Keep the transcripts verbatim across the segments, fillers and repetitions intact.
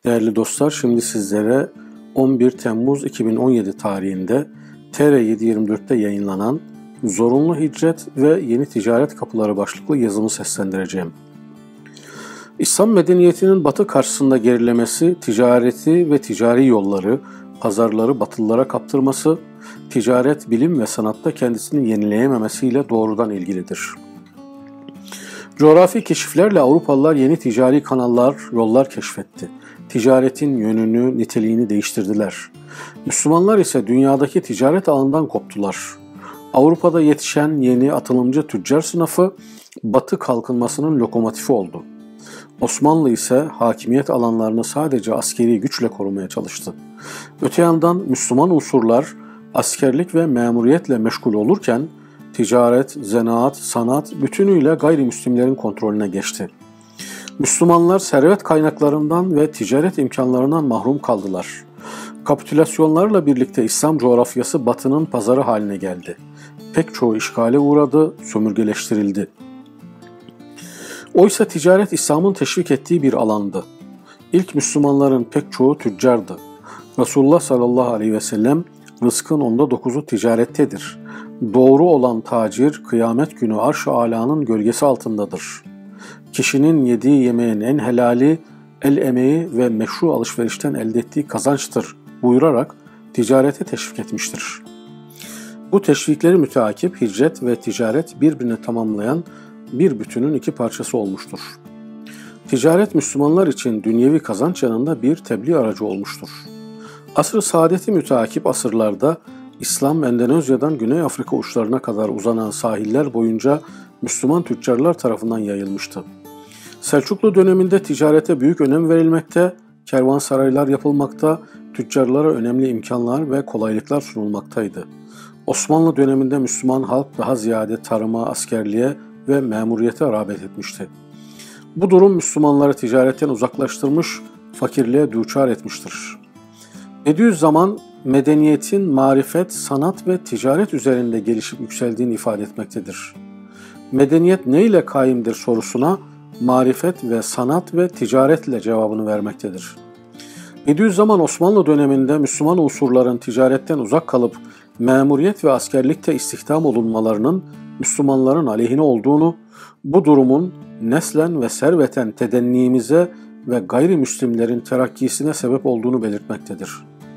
Değerli dostlar, şimdi sizlere on bir Temmuz iki bin on yedi tarihinde T R yedi yirmi dört'te yayınlanan Zorunlu Hicret ve Yeni Ticaret Kapıları başlıklı yazımı seslendireceğim. İslam medeniyetinin Batı karşısında gerilemesi, ticareti ve ticari yolları, pazarları Batılılara kaptırması, ticaret, bilim ve sanatta kendisini yenileyememesiyle doğrudan ilgilidir. Coğrafi keşiflerle Avrupalılar yeni ticari kanallar, yollar keşfetti. Ticaretin yönünü, niteliğini değiştirdiler. Müslümanlar ise dünyadaki ticaret ağından koptular. Avrupa'da yetişen yeni atılımcı tüccar sınıfı Batı kalkınmasının lokomotifi oldu. Osmanlı ise hakimiyet alanlarını sadece askeri güçle korumaya çalıştı. Öte yandan Müslüman unsurlar askerlik ve memuriyetle meşgul olurken ticaret, zanaat, sanat bütünüyle gayrimüslimlerin kontrolüne geçti. Müslümanlar servet kaynaklarından ve ticaret imkanlarından mahrum kaldılar. Kapitülasyonlarla birlikte İslam coğrafyası Batı'nın pazarı haline geldi. Pek çoğu işgale uğradı, sömürgeleştirildi. Oysa ticaret İslam'ın teşvik ettiği bir alandı. İlk Müslümanların pek çoğu tüccardı. Resulullah sallallahu aleyhi ve sellem rızkın onda dokuzu ticarettedir. Doğru olan tacir kıyamet günü arş-ı âlânın gölgesi altındadır. Kişinin yediği yemeğin en helali el emeği ve meşru alışverişten elde ettiği kazançtır buyurarak ticarete teşvik etmiştir. Bu teşvikleri müteakip hicret ve ticaret birbirini tamamlayan bir bütünün iki parçası olmuştur. Ticaret Müslümanlar için dünyevi kazanç yanında bir tebliğ aracı olmuştur. Asr-ı saadeti müteakip asırlarda İslam Endonezya'dan Güney Afrika uçlarına kadar uzanan sahiller boyunca Müslüman tüccarlar tarafından yayılmıştı. Selçuklu döneminde ticarete büyük önem verilmekte, kervansaraylar yapılmakta, tüccarlara önemli imkanlar ve kolaylıklar sunulmaktaydı. Osmanlı döneminde Müslüman halk daha ziyade tarıma, askerliğe ve memuriyete rağbet etmişti. Bu durum Müslümanları ticaretten uzaklaştırmış, fakirliğe düçar etmiştir. Bediüzzaman medeniyetin marifet, sanat ve ticaret üzerinde gelişip yükseldiğini ifade etmektedir. Medeniyet ne ile kaimdir sorusuna marifet ve sanat ve ticaretle cevabını vermektedir. Bediüzzaman Osmanlı döneminde Müslüman unsurların ticaretten uzak kalıp memuriyet ve askerlikte istihdam olunmalarının Müslümanların aleyhine olduğunu, bu durumun neslen ve serveten tedennimize ve gayrimüslimlerin terakkisine sebep olduğunu belirtmektedir.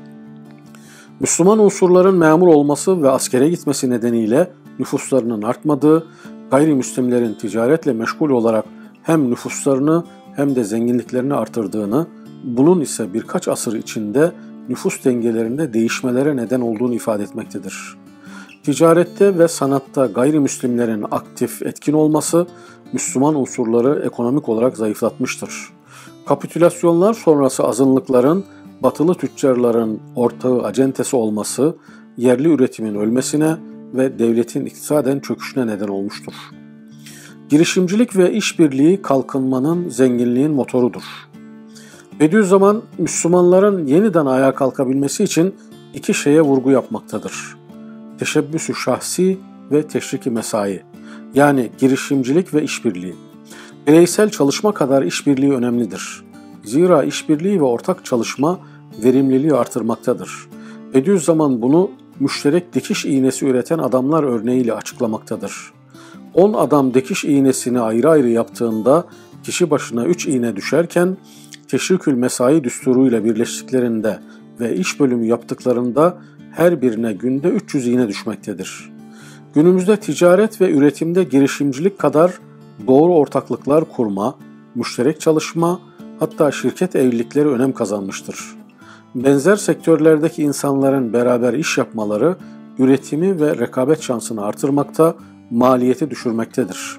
Müslüman unsurların memur olması ve askere gitmesi nedeniyle nüfuslarının artmadığı, gayrimüslimlerin ticaretle meşgul olarak hem nüfuslarını hem de zenginliklerini artırdığını, bunun ise birkaç asır içinde nüfus dengelerinde değişmelere neden olduğunu ifade etmektedir. Ticarette ve sanatta gayrimüslimlerin aktif, etkin olması Müslüman unsurları ekonomik olarak zayıflatmıştır. Kapitülasyonlar sonrası azınlıkların batılı tüccarların ortağı, acentesi olması yerli üretimin ölmesine ve devletin iktisaden çöküşüne neden olmuştur. Girişimcilik ve işbirliği kalkınmanın, zenginliğin motorudur. Bediüzzaman, Müslümanların yeniden ayağa kalkabilmesi için iki şeye vurgu yapmaktadır. Teşebbüs-ü şahsi ve teşrik-i mesai, yani girişimcilik ve işbirliği. Bireysel çalışma kadar işbirliği önemlidir. Zira işbirliği ve ortak çalışma verimliliği artırmaktadır. Bediüzzaman bunu müşterek dikiş iğnesi üreten adamlar örneğiyle açıklamaktadır. on adam dikiş iğnesini ayrı ayrı yaptığında kişi başına üç iğne düşerken teşrikül mesai düsturuyla birleştiklerinde ve iş bölümü yaptıklarında her birine günde üç yüz iğne düşmektedir. Günümüzde ticaret ve üretimde girişimcilik kadar doğru ortaklıklar kurma, müşterek çalışma, hatta şirket evlilikleri önem kazanmıştır. Benzer sektörlerdeki insanların beraber iş yapmaları üretimi ve rekabet şansını artırmakta, maliyeti düşürmektedir.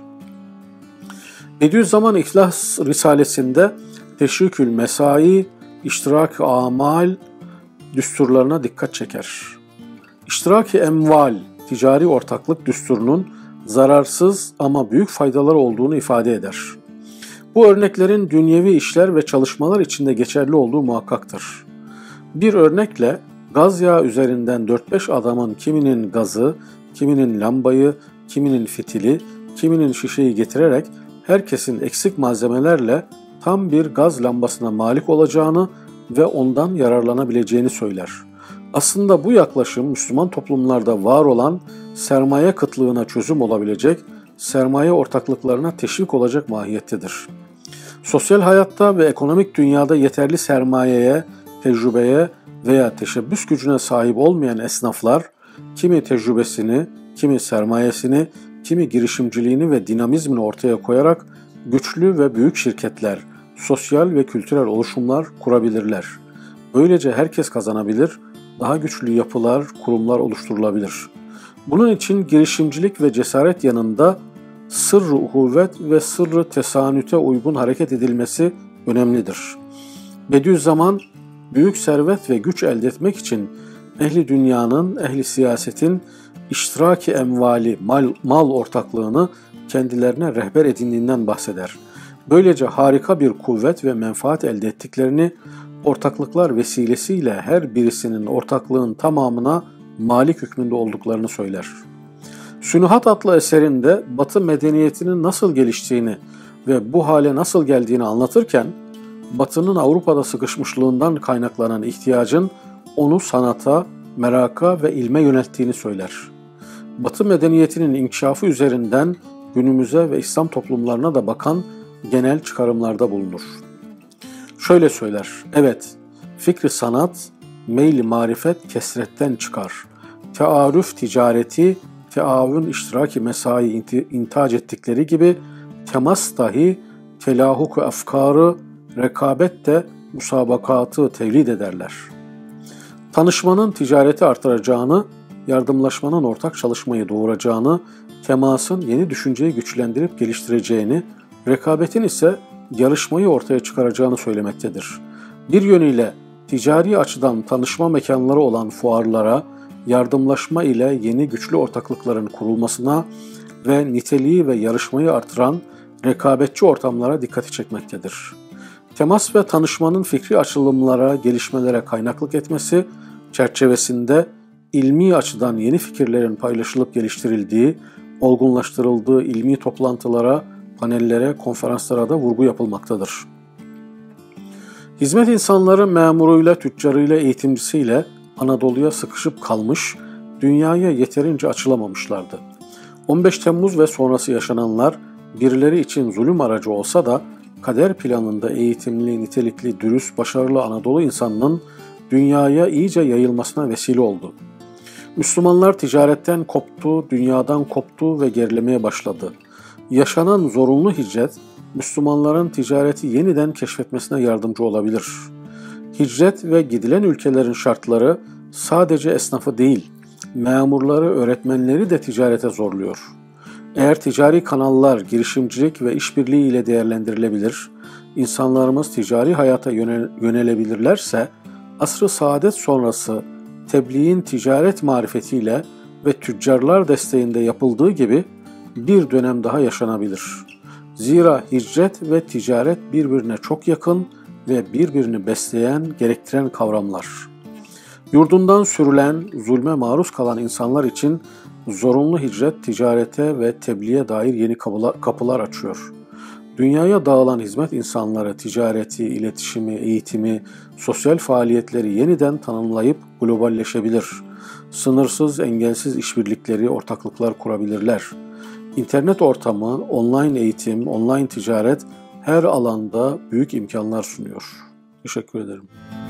Bediüzzaman İhlas Risalesinde teşrikül mesai, iştirak-ı amal düsturlarına dikkat çeker. İştirak-ı emval, ticari ortaklık düsturunun zararsız ama büyük faydaları olduğunu ifade eder. Bu örneklerin dünyevi işler ve çalışmalar içinde geçerli olduğu muhakkaktır. Bir örnekle gaz yağı üzerinden dört beş adamın kiminin gazı, kiminin lambayı, kiminin fitili, kiminin şişeyi getirerek herkesin eksik malzemelerle tam bir gaz lambasına malik olacağını ve ondan yararlanabileceğini söyler. Aslında bu yaklaşım Müslüman toplumlarda var olan sermaye kıtlığına çözüm olabilecek, sermaye ortaklıklarına teşvik olacak mahiyettedir. Sosyal hayatta ve ekonomik dünyada yeterli sermayeye, tecrübeye veya teşebbüs gücüne sahip olmayan esnaflar, kimi tecrübesini, kimi sermayesini, kimi girişimciliğini ve dinamizmini ortaya koyarak güçlü ve büyük şirketler, sosyal ve kültürel oluşumlar kurabilirler. Böylece herkes kazanabilir, daha güçlü yapılar, kurumlar oluşturulabilir. Bunun için girişimcilik ve cesaret yanında sırrı uhuvvet ve sırrı tesanüte uygun hareket edilmesi önemlidir. Bediüzzaman, büyük servet ve güç elde etmek için ehli dünyanın, ehli siyasetin iştiraki emvali, mal, mal ortaklığını kendilerine rehber edindiğinden bahseder. Böylece harika bir kuvvet ve menfaat elde ettiklerini, ortaklıklar vesilesiyle her birisinin ortaklığın tamamına malik hükmünde olduklarını söyler. Sünuhat adlı eserinde Batı medeniyetinin nasıl geliştiğini ve bu hale nasıl geldiğini anlatırken, Batı'nın Avrupa'da sıkışmışlığından kaynaklanan ihtiyacın onu sanata, meraka ve ilme yönelttiğini söyler. Batı medeniyetinin inkişafı üzerinden günümüze ve İslam toplumlarına da bakan genel çıkarımlarda bulunur. Şöyle söyler, evet, fikri sanat, meyli marifet kesretten çıkar. Tearüf ticareti, teavün iştiraki mesai intac ettikleri gibi temas dahi telahuk-u efkarı, rekabet de musabakatı tevlid ederler. Tanışmanın ticareti artıracağını, yardımlaşmanın ortak çalışmayı doğuracağını, temasın yeni düşünceyi güçlendirip geliştireceğini, rekabetin ise yarışmayı ortaya çıkaracağını söylemektedir. Bir yönüyle ticari açıdan tanışma mekanları olan fuarlara, yardımlaşma ile yeni güçlü ortaklıkların kurulmasına ve niteliği ve yarışmayı artıran rekabetçi ortamlara dikkati çekmektedir. Temas ve tanışmanın fikri açılımlara, gelişmelere kaynaklık etmesi çerçevesinde ilmi açıdan yeni fikirlerin paylaşılıp geliştirildiği, olgunlaştırıldığı ilmi toplantılara, panellere, konferanslara da vurgu yapılmaktadır. Hizmet insanları memuruyla, tüccarıyla, eğitimcisiyle Anadolu'ya sıkışıp kalmış, dünyaya yeterince açılamamışlardı. on beş Temmuz ve sonrası yaşananlar birileri için zulüm aracı olsa da kader planında eğitimli, nitelikli, dürüst, başarılı Anadolu insanının dünyaya iyice yayılmasına vesile oldu. Müslümanlar ticaretten koptu, dünyadan koptu ve gerilemeye başladı. Yaşanan zorunlu hicret, Müslümanların ticareti yeniden keşfetmesine yardımcı olabilir. Hicret ve gidilen ülkelerin şartları sadece esnafı değil, memurları, öğretmenleri de ticarete zorluyor. Eğer ticari kanallar, girişimcilik ve işbirliği ile değerlendirilebilir, insanlarımız ticari hayata yönelebilirlerse, asr-ı saadet sonrası tebliğin ticaret marifetiyle ve tüccarlar desteğinde yapıldığı gibi bir dönem daha yaşanabilir. Zira hicret ve ticaret birbirine çok yakın ve birbirini besleyen, gerektiren kavramlar. Yurdundan sürülen, zulme maruz kalan insanlar için zorunlu hicret ticarete ve tebliğe dair yeni kapılar açıyor. Dünyaya dağılan hizmet insanları ticareti, iletişimi, eğitimi, sosyal faaliyetleri yeniden tanımlayıp globalleşebilir. Sınırsız, engelsiz işbirlikleri, ortaklıklar kurabilirler. İnternet ortamı, online eğitim, online ticaret her alanda büyük imkanlar sunuyor. Teşekkür ederim.